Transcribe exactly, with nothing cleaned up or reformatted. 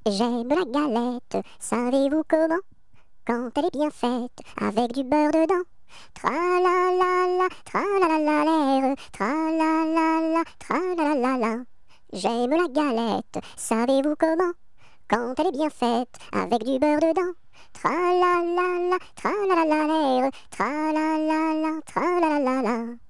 J'aime la galette, savez-vous comment? Quand elle est bien faite, avec du beurre dedans. Tra-la-la-la, tra-la-la-la-la, tra-la-la-la, tra-la-la-la-la. J'aime la galette, savez-vous comment? Quand elle est bien faite, avec du beurre dedans. Tra-la-la-la, tra-la-la-la-la, tra-la-la-la, tra-la-la-la-la.